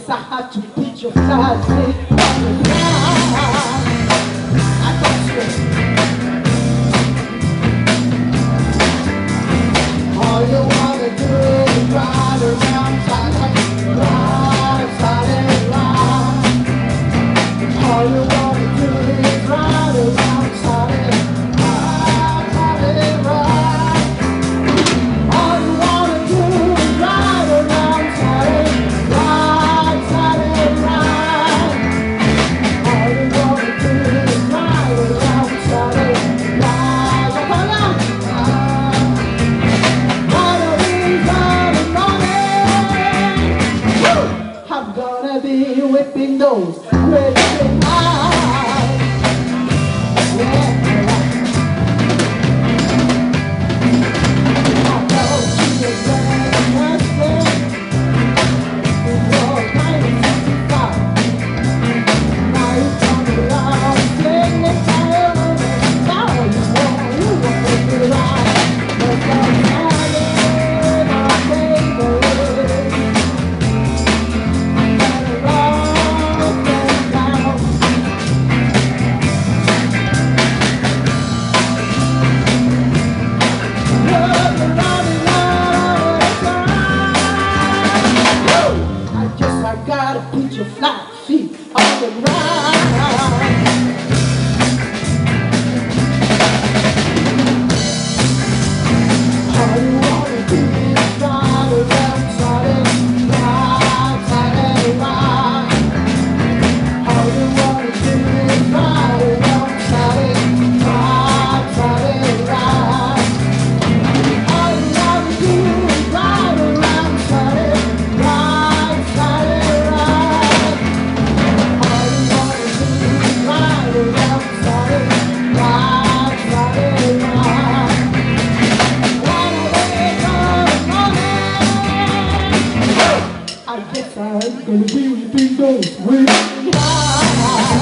guess I have to put your flat feet on the ground. I thought you. All you wanna do is ride around silent, ride silent, ride. All you wanna do is ride around silent, ride silent, ride. All you wanna do is ride around silent, ride silent, ride. All you wanna do is ride around silent, ride. I'm gonna be whipping those red eyes. Yeah. I know she was very Mustang in your 1965. Now you come around, sing the fire, now you want to be right. But that's not it, my baby. I gotta put your flat feet on the ground. All you wanna do is ride around silent, ride silent, ride. All you wanna do is ride around silent, ride silent, ride. All you wanna do is ride around silent, ride silent, ride. All you wanna do is ride around silent, ride silent, ride. Run away from the morning. I guess I'm gonna be with those with eyes.